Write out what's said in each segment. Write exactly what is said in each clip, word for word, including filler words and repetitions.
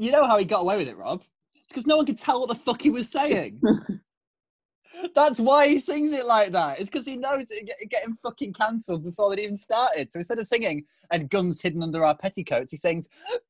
You know how he got away with it, Rob? It's because no one could tell what the fuck he was saying. That's why he sings it like that. It's because he knows it get, get him fucking cancelled before they'd even started. So instead of singing "and guns hidden under our petticoats," he sings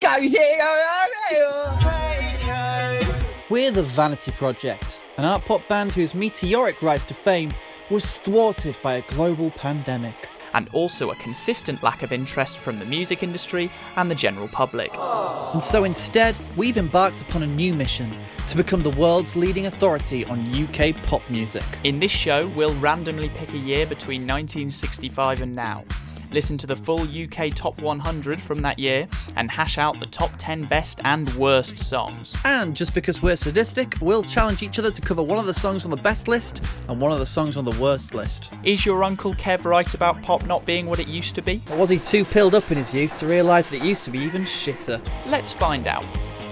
We're the Vanity Project, an art pop band whose meteoric rise to fame was thwarted by a global pandemic. And also a consistent lack of interest from the music industry and the general public. And so instead, we've embarked upon a new mission to become the world's leading authority on U K pop music. In this show, we'll randomly pick a year between nineteen sixty-five and now, listen to the full U K top one hundred from that year, and hash out the top ten best and worst songs. And just because we're sadistic, we'll challenge each other to cover one of the songs on the best list and one of the songs on the worst list. Is your Uncle Kev right about pop not being what it used to be? Or was he too pilled up in his youth to realise that it used to be even shitter? Let's find out.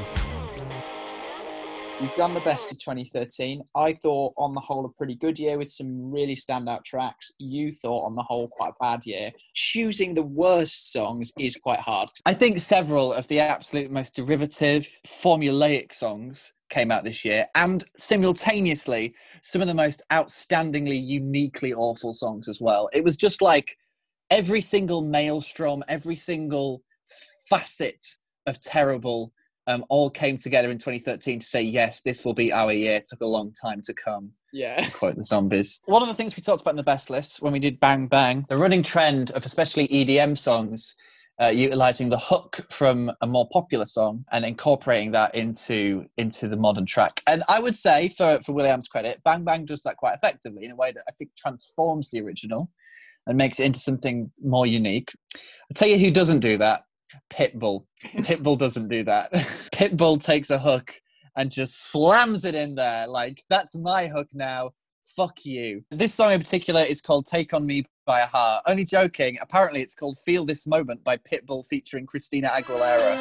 We've done the best of twenty thirteen. I thought, on the whole, a pretty good year with some really standout tracks. You thought, on the whole, quite a bad year. Choosing the worst songs is quite hard. I think several of the absolute most derivative, formulaic songs came out this year, and simultaneously, some of the most outstandingly, uniquely awful songs as well. It was just like every single maelstrom, every single facet of terrible Um, all came together in twenty thirteen to say, yes, this will be our year. It took a long time to come. Yeah. To quote the Zombies. One of the things we talked about in the best list when we did Bang Bang, the running trend of especially E D M songs, uh, utilising the hook from a more popular song and incorporating that into into the modern track. And I would say, for, for Will.i.am's credit, Bang Bang does that quite effectively in a way that I think transforms the original and makes it into something more unique. I'll tell you who doesn't do that. Pitbull. Pitbull doesn't do that. Pitbull takes a hook and just slams it in there. Like, that's my hook now. Fuck you. This song in particular is called Take On Me by a Heart. Only joking. Apparently it's called Feel This Moment by Pitbull featuring Christina Aguilera.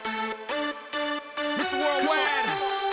Miss Worldwide.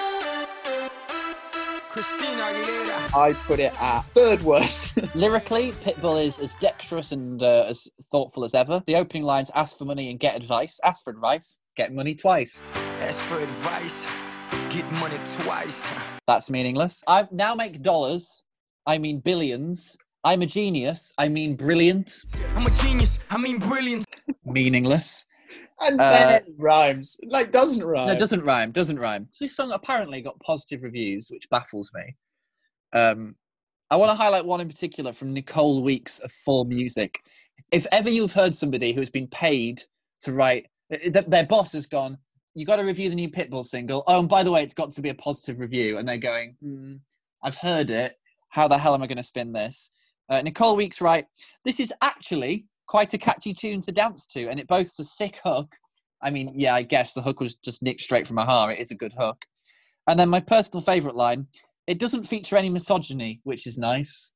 Christina Aguilera. I put it at third worst. Lyrically, Pitbull is as dexterous and uh, as thoughtful as ever. The opening lines, ask for money and get advice. Ask for advice, get money twice. Ask for advice, get money twice. That's meaningless. I now make dollars, I mean billions. I'm a genius, I mean brilliant. I'm a genius, I mean brilliant. Meaningless. And Uh, then it rhymes. Like, doesn't rhyme. No, it doesn't rhyme, doesn't rhyme. So this song apparently got positive reviews, which baffles me. Um, I want to highlight one in particular from Nicole Weeks of four Music. If ever you've heard somebody who's been paid to write, th- their boss has gone, you got to review the new Pitbull single. Oh, and by the way, it's got to be a positive review. And they're going, hmm, I've heard it. How the hell am I going to spin this? Uh, Nicole Weeks write, this is actually quite a catchy tune to dance to, and it boasts a sick hook. I mean, yeah, I guess the hook was just nicked straight from my heart. It is a good hook. And then my personal favourite line, it doesn't feature any misogyny, which is nice.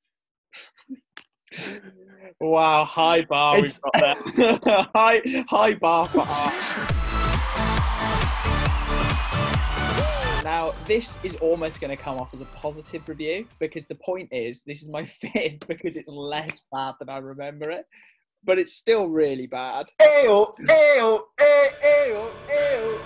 Wow, high bar It's- we've got there. high, high bar for art. Now, this is almost going to come off as a positive review, because the point is, this is my fifth because it's less bad than I remember it. But it's still really bad. Ayo, ayo, ayo, ayo.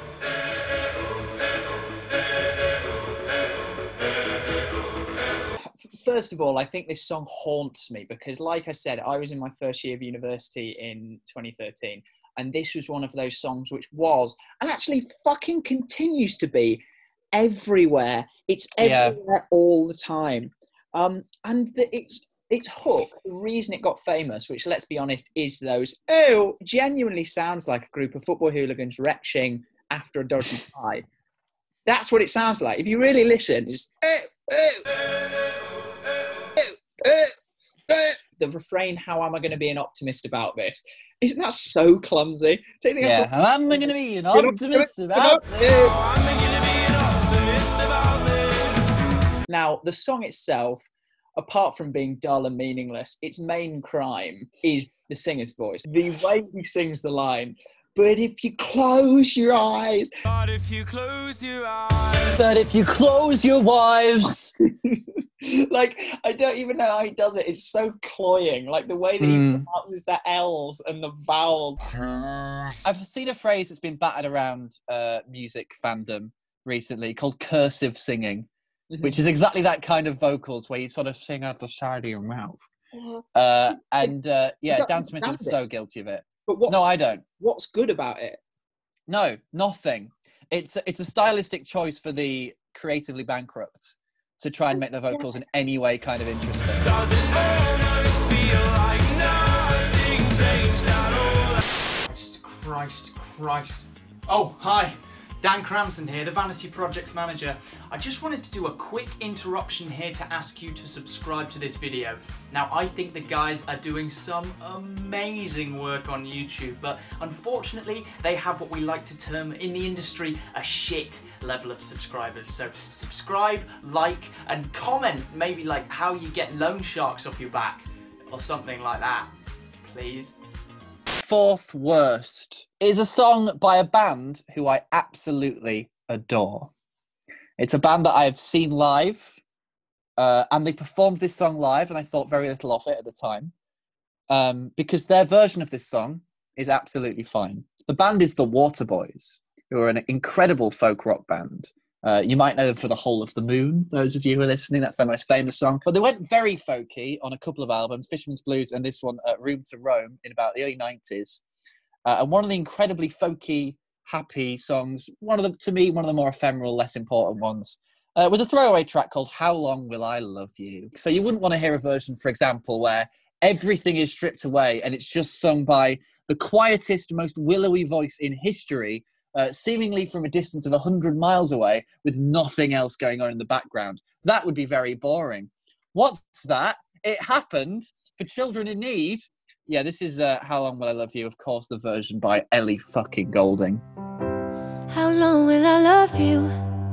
First of all, I think this song haunts me because, like I said, I was in my first year of university in twenty thirteen, and this was one of those songs which was, and actually fucking continues to be, everywhere. It's everywhere yeah. all the time. Um, and the, it's its hook, the reason it got famous, which, let's be honest, is those, oh, genuinely sounds like a group of football hooligans retching after a dodgy pie. That's what it sounds like. If you really listen, it's... Oh, oh, oh, oh, oh. The refrain, how am I going to be an optimist about this? Isn't that so clumsy? Take the yeah, how am I going to be an optimist about this? Now, the song itself, apart from being dull and meaningless, its main crime is the singer's voice. The way he sings the line, but if you close your eyes... But if you close your eyes... But if you close your wives... Like, I don't even know how he does it. It's so cloying. Like, the way that he Mm. pronounces the L's and the vowels. I've seen a phrase that's been battered around uh, music fandom recently called cursive singing, Mhm. which is exactly that kind of vocals where you sort of sing out the side of your mouth. Uh, and uh, yeah, don't Dan Smith is understand it. so guilty of it. But what's, No, I don't. what's good about it? No, nothing. It's it's a stylistic choice for the creatively bankrupt to try and make their vocals in any way kind of interesting. Christ, Christ, Christ. Oh, hi. Dan Cranson here, the Vanity Projects manager. I just wanted to do a quick interruption here to ask you to subscribe to this video. Now, I think the guys are doing some amazing work on YouTube, but unfortunately, they have what we like to term in the industry a shit level of subscribers. So subscribe, like, and comment maybe like how you get loan sharks off your back or something like that, please. Fourth worst is a song by a band who I absolutely adore. It's a band that I've seen live, uh, and they performed this song live, and I thought very little of it at the time, um, because their version of this song is absolutely fine. The band is the Waterboys, who are an incredible folk rock band. Uh, you might know them for The Whole of the Moon, those of you who are listening. That's their most famous song. But they went very folky on a couple of albums, Fisherman's Blues and this one, uh, Room to Roam, in about the early nineties. Uh, and one of the incredibly folky, happy songs, one of the, to me, one of the more ephemeral, less important ones, uh, was a throwaway track called How Long Will I Love You? So you wouldn't want to hear a version, for example, where everything is stripped away and it's just sung by the quietest, most willowy voice in history, Uh, seemingly from a distance of one hundred miles away with nothing else going on in the background. That would be very boring. What's that? It happened for children in need. Yeah, this is uh, How Long Will I Love You, of course, the version by Ellie fucking Goulding. How long will I love you?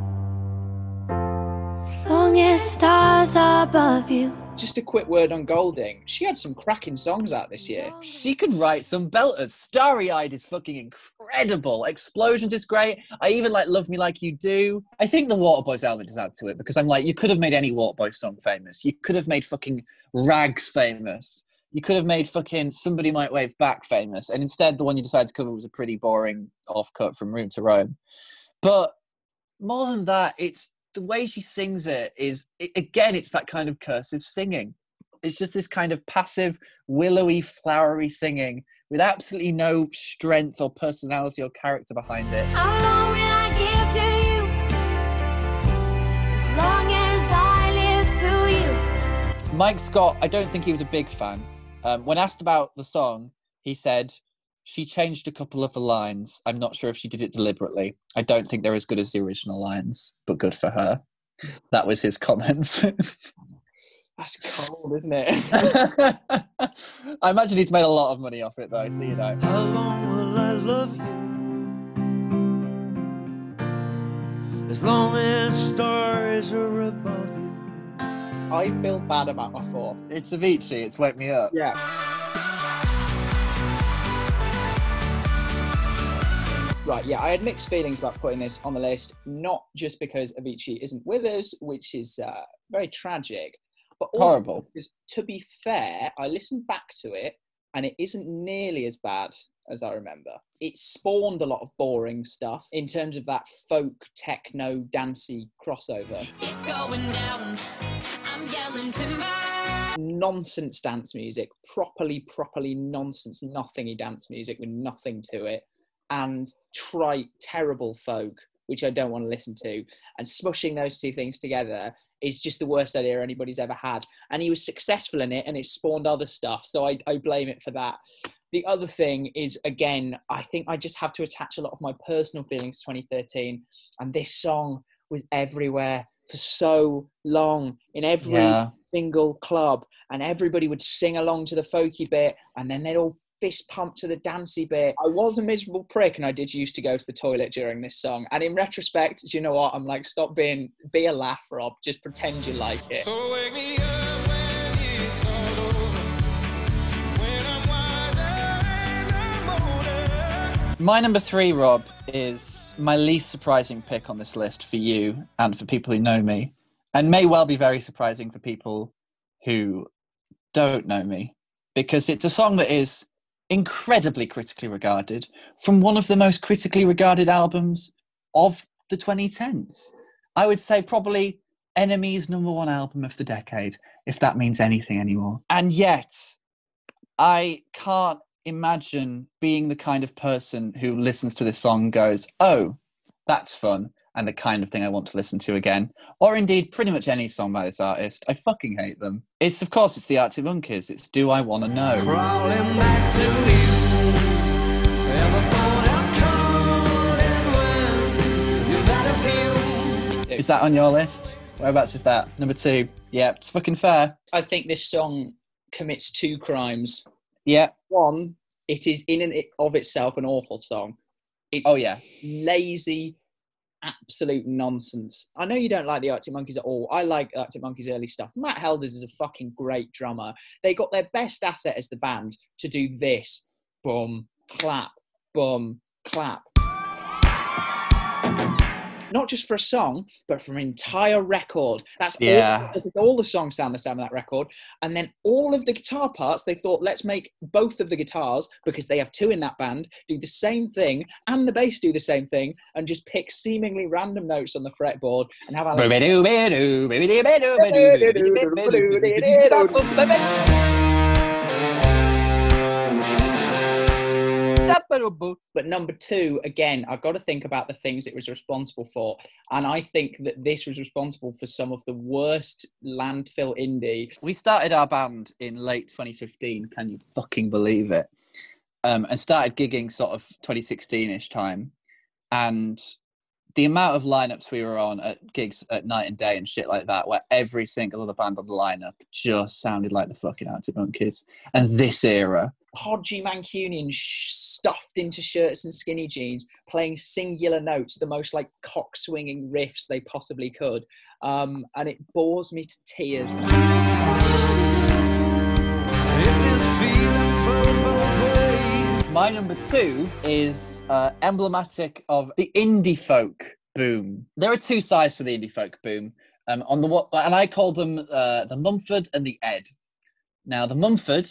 As long as stars are above you. Just a quick word on Goulding. She had some cracking songs out this year. She could write some belters. Starry-Eyed is fucking incredible. Explosions is great. I even like Love Me Like You Do. I think the Waterboys element does add to it because I'm like, you could have made any Waterboys song famous. You could have made fucking Rags famous. You could have made fucking Somebody Might Wave Back famous. And instead, the one you decided to cover was a pretty boring offcut from Room to Roam. But more than that, it's the way she sings it is, it, again, it's that kind of cursive singing. It's just this kind of passive, willowy, flowery singing with absolutely no strength or personality or character behind it. How long will I give to you? As long as I live through you. Mike Scott, I don't think he was a big fan. Um, when asked about the song, he said, she changed a couple of the lines. I'm not sure if she did it deliberately. I don't think they're as good as the original lines, but good for her. That was his comments. That's cold, isn't it? I imagine he's made a lot of money off it, though, so you know. How long will I love you? As long as stars are above you. I feel bad about my fourth. It's Avicii, it's Wake Me Up. Yeah. Right, yeah, I had mixed feelings about putting this on the list, not just because Avicii isn't with us, which is uh, very tragic, but also Horrible. because, to be fair, I listened back to it, and it isn't nearly as bad as I remember. It spawned a lot of boring stuff in terms of that folk, techno, dancey crossover. It's going down. I'm yelling timber. Nonsense dance music, properly, properly nonsense, nothingy dance music with nothing to it. And trite, terrible folk, which I don't want to listen to. And smushing those two things together is just the worst idea anybody's ever had. And he was successful in it, and it spawned other stuff. So I, I blame it for that. The other thing is, again, I think I just have to attach a lot of my personal feelings to twenty thirteen. And this song was everywhere for so long in every Yeah. single club. And everybody would sing along to the folky bit, and then they'd all fist pump to the dancey bit. I was a miserable prick, and I did used to go to the toilet during this song. And in retrospect, do you know what? I'm like, stop being, be a laugh, Rob. Just pretend you like it. So wake me up when it's all over. When I'm wiser and I'm older. My number three, Rob, is my least surprising pick on this list for you and for people who know me. and may well be very surprising for people who don't know me, because it's a song that is incredibly critically regarded from one of the most critically regarded albums of the twenty tens. I would say probably Enemy's number one album of the decade, if that means anything anymore. And yet, I can't imagine being the kind of person who listens to this song and goes, oh, that's fun, and the kind of thing I want to listen to again. Or indeed, pretty much any song by this artist. I fucking hate them. It's, of course, it's the Arctic Monkeys. It's Do I Wanna Know? Crawling back to you. Ever thought of calling when you've had a few? Is that on your list? Whereabouts is that? Number two. Yeah, it's fucking fair. I think this song commits two crimes. Yeah. One, it is in and of itself an awful song. It's Oh, yeah. lazy, absolute nonsense. I know you don't like the Arctic Monkeys at all. I like Arctic Monkeys' early stuff. Matt Helders is a fucking great drummer. They got their best asset as the band to do this. Boom, clap, boom, clap. Not just for a song, but for an entire record. That's Yeah. all, all the songs sound the same on that record. And then all of the guitar parts, they thought, let's make both of the guitars, because they have two in that band, do the same thing, and the bass do the same thing, and just pick seemingly random notes on the fretboard and have Alex... But number two, again, I've got to think about the things it was responsible for. And I think that this was responsible for some of the worst landfill indie. We started our band in late twenty fifteen, can you fucking believe it? Um, and started gigging sort of twenty sixteen-ish time. And the amount of lineups we were on at gigs at night and day and shit like that, where every single other band on the lineup just sounded like the fucking Arctic Monkeys. And this era... Podgy Mancunian sh- stuffed into shirts and skinny jeans, playing singular notes, the most like cock-swinging riffs they possibly could. Um, and it bores me to tears. If this feeling flows both ways. My number two is uh, emblematic of the indie folk boom. There are two sides to the indie folk boom. Um, on the what, and I call them uh, the Mumford and the Ed. Now, the Mumford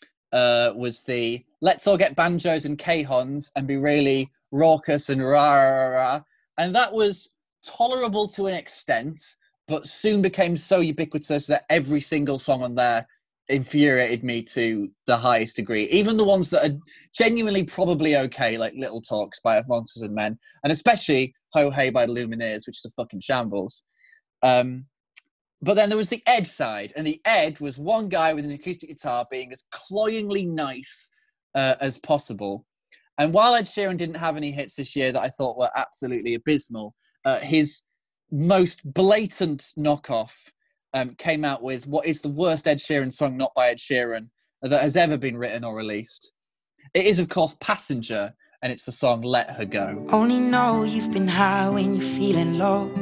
uh, was the let's all get banjos and cajons and be really raucous and rah, rah, rah. And that was tolerable to an extent, but soon became so ubiquitous that every single song on there infuriated me to the highest degree. Even the ones that are genuinely probably okay, like Little Talks by Monsters and Men, and especially Ho Hey by the Lumineers, which is a fucking shambles. Um, but then there was the Ed side, and the Ed was one guy with an acoustic guitar being as cloyingly nice uh, as possible. And while Ed Sheeran didn't have any hits this year that I thought were absolutely abysmal, uh, his most blatant knockoff um, came out with what is the worst Ed Sheeran song not by Ed Sheeran that has ever been written or released. It is, of course, Passenger, and it's the song Let Her Go. Only know you've been high when you're feeling low.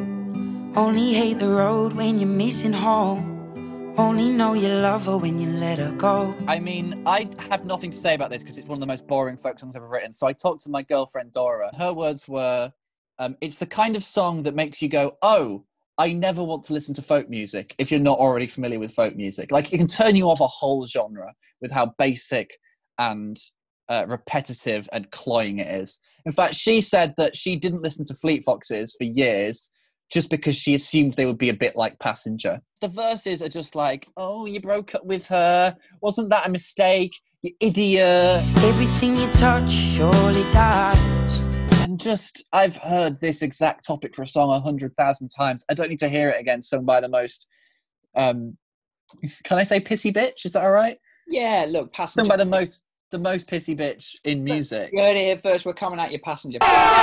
Only hate the road when you're missing home. Only know you love her when you let her go. I mean, I have nothing to say about this because it's one of the most boring folk songs I've ever written. So I talked to my girlfriend, Dora. Her words were, um, it's the kind of song that makes you go, oh, I never want to listen to folk music if you're not already familiar with folk music. Like, it can turn you off a whole genre with how basic and uh, repetitive and cloying it is. In fact, she said that she didn't listen to Fleet Foxes for years just because she assumed they would be a bit like Passenger. The verses are just like, oh, you broke up with her. Wasn't that a mistake? You idiot. Everything you touch surely dies. And just, I've heard this exact topic for a song a hundred thousand times. I don't need to hear it again sung by the most, um, can I say pissy bitch? Is that all right? Yeah, look, Passenger. Sung by the most, the most pissy bitch in music. You heard it here first, we're coming at your Passenger.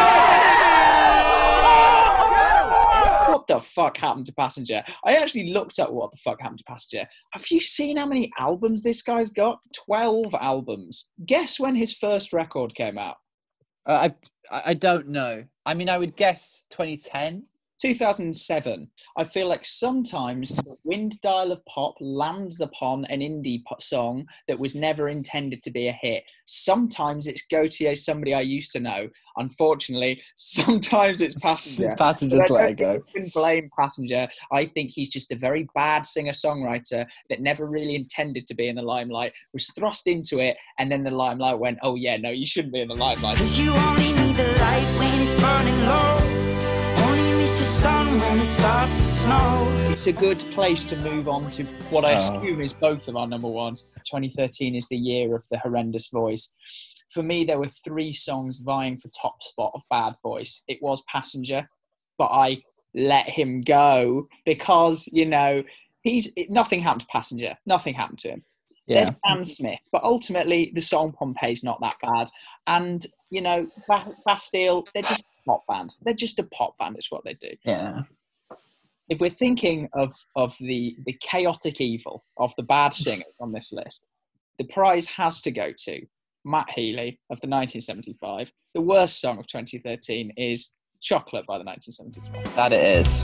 What the fuck happened to Passenger? I actually looked at what the fuck happened to Passenger. Have you seen how many albums this guy's got? twelve albums. Guess when his first record came out? Uh, I I don't know. I mean, I would guess twenty ten. two thousand seven. I feel like sometimes the wind dial of pop lands upon an indie pop song that was never intended to be a hit. Sometimes it's Gautier, Somebody I Used to Know. Unfortunately, sometimes it's Passenger. Passengers let it go. You can blame Passenger. I think he's just a very bad singer-songwriter that never really intended to be in the limelight, was thrust into it, and then the limelight went, oh yeah, no, you shouldn't be in the limelight. Cause you only need the light when it's burning low. Only miss the sun when it starts to snow. It's a good place to move on to what I Oh. assume is both of our number ones. twenty thirteen is the year of the horrendous voice. For me, there were three songs vying for top spot of bad voice. It was Passenger, but I let him go because, you know, he's nothing happened to Passenger. Nothing happened to him. Yeah. There's Sam Smith, but ultimately the song Pompeii's not that bad. And, you know, ba- Bastille, they're just a pop band. They're just a pop band, is what they do. Yeah. If we're thinking of, of the, the chaotic evil of the bad singers on this list, the prize has to go to Matt Healy of the nineteen seventy-five. The worst song of twenty thirteen is Chocolate by the nineteen seventy-five. That it is.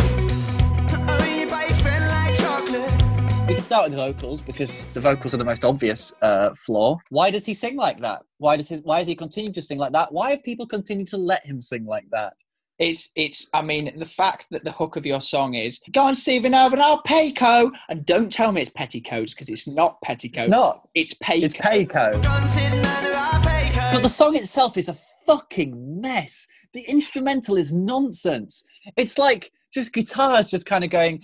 We can start with the vocals because the vocals are the most obvious uh, flaw. Why does he sing like that? Why does his? Why does he continue to sing like that? Why have people continued to let him sing like that? It's, it's. I mean, the fact that the hook of your song is "Go and see Vinova and I'll payco," and don't tell me it's petticoats because it's not petticoats. It's not. It's payco. It's Payco. But the song itself is a fucking mess. The instrumental is nonsense. It's like just guitars just kind of going.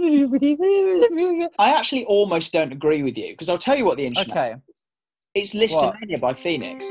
I actually almost don't agree with you because I'll tell you what the instrument. Okay. Is. It's Listomania by Phoenix.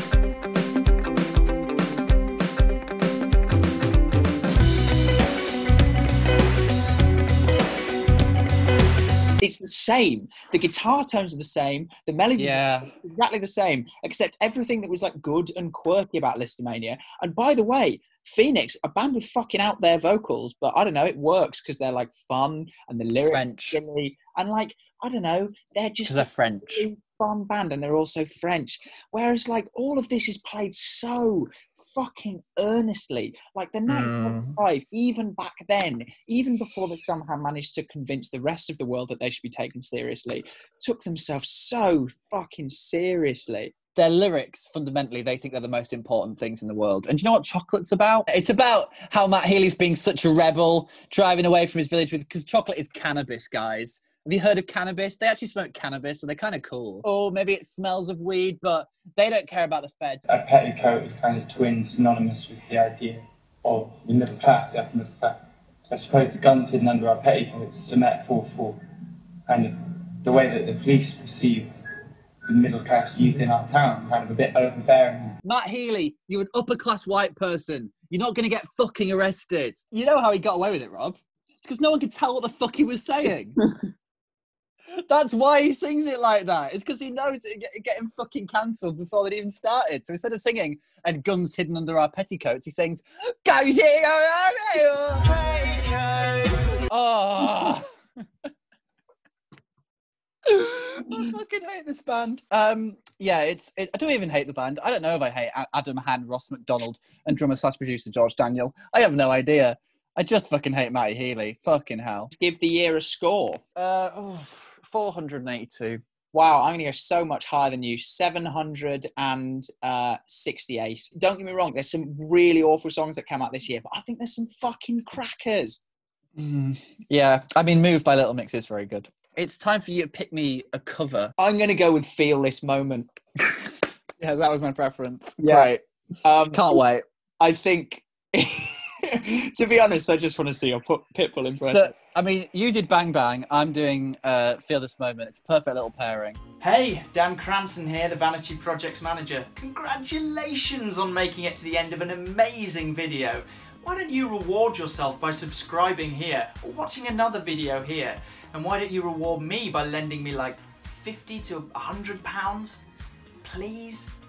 It's the same. The guitar tones are the same. The melodies Yeah. are exactly the same, except everything that was like good and quirky about Listomania. And by the way, Phoenix, a band with fucking out there vocals, but I don't know, it works because they're like fun and the lyrics French. are silly. And like, I don't know, they're just Because they're a French. really fun band and they're also French. Whereas like all of this is played so fucking earnestly. Like the nineteen seventy-five, even back then, even before they somehow managed to convince the rest of the world that they should be taken seriously, took themselves so fucking seriously. Their lyrics, fundamentally, they think they're the most important things in the world. And do you know what Chocolate's about? It's about how Matt Healy's being such a rebel, driving away from his village with, because chocolate is cannabis, guys. Have you heard of cannabis? They actually smoke cannabis, so they're kind of cool. Or maybe it smells of weed, but they don't care about the feds. A petticoat is kind of twin synonymous with the idea of the middle class, the upper middle class. So I suppose the guns hidden under our petticoats is a metaphor for kind of the way that the police perceive the middle class youth in our town, kind of a bit overbearing. Matt Healy, you're an upper class white person. You're not going to get fucking arrested. You know how he got away with it, Rob? It's because no one could tell what the fuck he was saying. That's why he sings it like that. It's because he knows it get, get him fucking cancelled before they'd even started. So instead of singing "and guns hidden under our petticoats," he sings "Go see your petticoats." Oh. I fucking hate this band. Um, yeah, it's. It, I don't even hate the band. I don't know if I hate A- Adam Han, Ross McDonald, and drummer slash producer George Daniel. I have no idea. I just fucking hate Matty Healy. Fucking hell. Give the year a score. Uh, oh, four hundred eighty-two. Wow, I'm going to go so much higher than you. seven hundred sixty-eight. Don't get me wrong, there's some really awful songs that came out this year, but I think there's some fucking crackers. Mm, yeah, I mean, Move by Little Mix is very good. It's time for you to pick me a cover. I'm going to go with Feel This Moment. Yeah, that was my preference. Yeah. Right. Um, Can't wait. I think, to be honest, I just want to see your put Pitbull impression. So, I mean, you did Bang Bang. I'm doing uh, Feel This Moment. It's a perfect little pairing. Hey, Dan Cranston here, the Vanity Projects manager. Congratulations on making it to the end of an amazing video. Why don't you reward yourself by subscribing here or watching another video here? And why don't you reward me by lending me like fifty to a hundred pounds? Please?